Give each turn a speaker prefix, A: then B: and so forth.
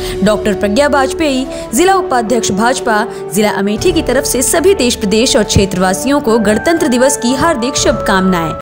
A: Doctor प्रज्ञा वाजपेयी, जिला उपाध्यक्ष भाजपा, जिला अमेठी की तरफ से सभी देश, प्रदेश और क्षेत्रवासियों को गणतंत्र दिवस की हार्दिक शुभकामनाएं।